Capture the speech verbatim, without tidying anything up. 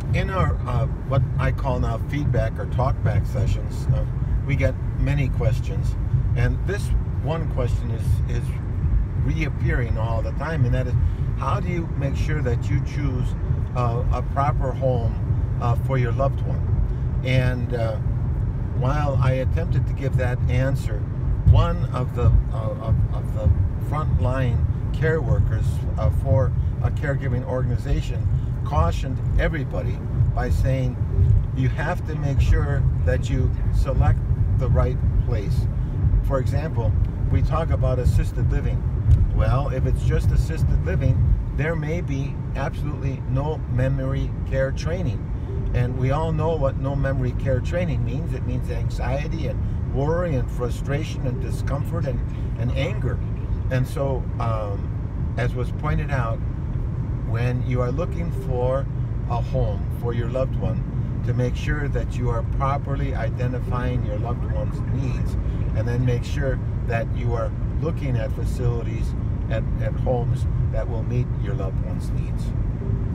In our uh, what I call now feedback or talkback sessions, uh, we get many questions, and this one question is is reappearing all the time, and that is, how do you make sure that you choose uh, a proper home uh, for your loved one? And uh, while I attempted to give that answer, one of the uh, of, of the frontline care workers uh, for a caregiving organization cautioned everybody by saying, you have to make sure that you select the right place. For example, we talk about assisted living. Well, if it's just assisted living, there may be absolutely no memory care training. And we all know what no memory care training means. It means anxiety and worry and frustration and discomfort and, and anger. And so, um, as was pointed out, when you are looking for a home for your loved one, to make sure that you are properly identifying your loved one's needs, and then make sure that you are looking at facilities, at, at homes that will meet your loved one's needs.